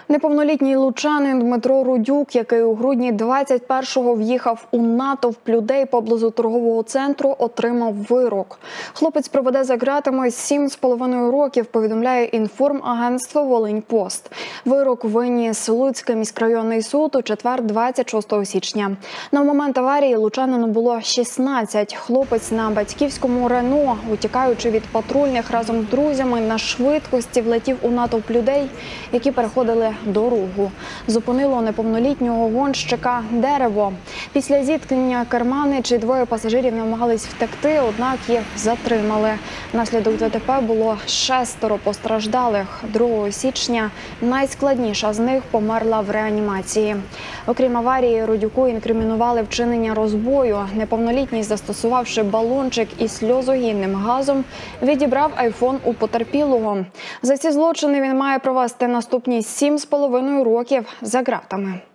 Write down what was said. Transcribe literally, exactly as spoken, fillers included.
Неповнолітній лучанин Дмитро Рудюк, який у грудні двадцять першого в'їхав у натовп людей поблизу торгового центру, отримав вирок. Хлопець проведе за ґратами сім з половиною років, повідомляє інформагентство «Волиньпост». Вирок виніс Луцький міськрайонний суд у четвер, двадцять шостого січня. На момент аварії лучанину було шістнадцять. Хлопець на батьківському Рено, утікаючи від патрульних разом з друзями, на швидкості влетів у натовп людей, які переходили дорогу. Зупинило неповнолітнього гонщика дерево. Після зіткнення керманич і двоє пасажирів намагались втекти, однак їх затримали. Внаслідок ДТП було шестеро постраждалих. другого січня найскладніша з них померла в реанімації. Окрім аварії, Рудюку інкримінували вчинення розбою. Неповнолітній, застосувавши балончик із сльозогінним газом, відібрав айфон у потерпілого. За ці злочини він має провести наступні сім з половиною років за ґратами.